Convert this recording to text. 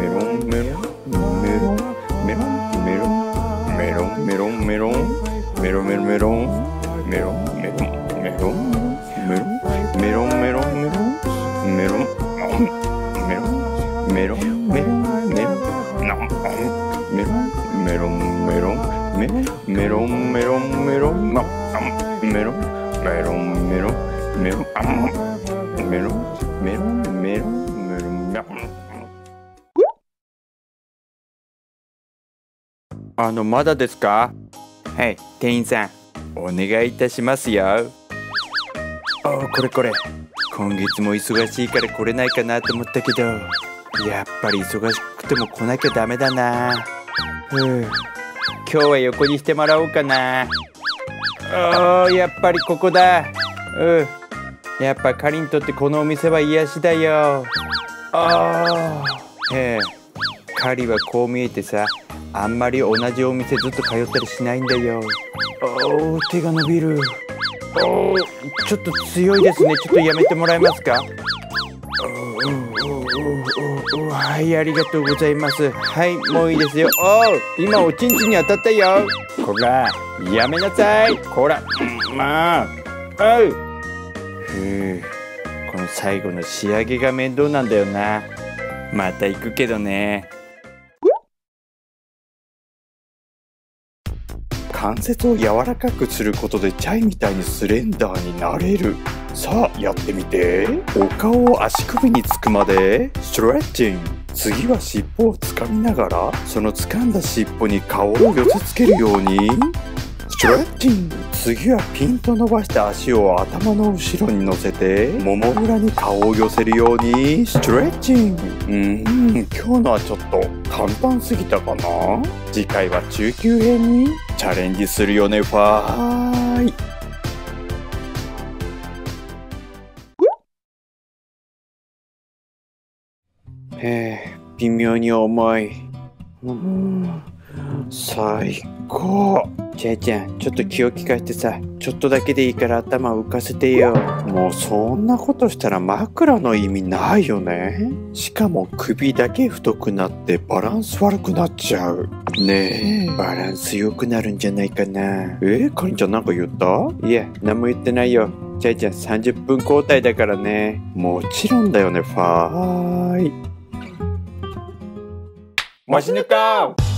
まだですか？はい、店員さん、お願いいたしますよ。これ。今月も忙しいから来れないかなと思ったけど、やっぱり忙しくても来なきゃダメだな。今日は横にしてもらおうかな。やっぱりここだ。やっぱカリにとってこのお店は癒しだよ。カリはこう見えてさ、あんまり同じお店ずっと通ったりしないんだよ。手が伸びる。ちょっと強いですね。ちょっとやめてもらえますか？はい、ありがとうございます。はい、もういいですよ。今おちんちんに当たったよ。こら、やめなさい。こら、まあ。この最後の仕上げが面倒なんだよな。また行くけどね。関節を柔らかくすることでチャイみたいにスレンダーになれる。さあやってみて。お顔を足首につくまでストレッチング。次は尻尾をつかみながら、その掴んだ尻尾に顔を寄せつけるようにストレッチング。次はピンと伸ばした足を頭の後ろに乗せて、もも裏に顔を寄せるようにストレッチング。今日のはちょっと簡単すぎたかな。次回は中級編にチャレンジするよね。ファーイ。微妙に重い。最高。ちゃん、ちょっと気を利かしてさ、ちょっとだけでいいから頭を浮かせてよ。もうそんなことしたら枕の意味ないよね。しかも首だけ太くなってバランス悪くなっちゃう。ねえ、バランス良くなるんじゃないかな。かりんちゃんなんか言った？いや、何も言ってないよ。ちゃん30分交代だからね。もちろんだよね。ファーイ。マシヌカー